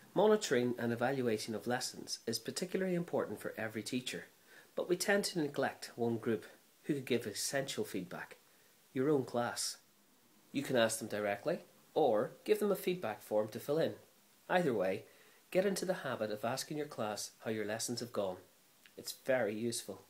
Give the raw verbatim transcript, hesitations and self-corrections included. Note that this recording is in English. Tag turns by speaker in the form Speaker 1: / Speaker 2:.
Speaker 1: Monitoring and evaluating of lessons is particularly important for every teacher, but we tend to neglect one group who could give essential feedback: your own class. You can ask them directly, or give them a feedback form to fill in. Either way, get into the habit of asking your class how your lessons have gone. It's very useful.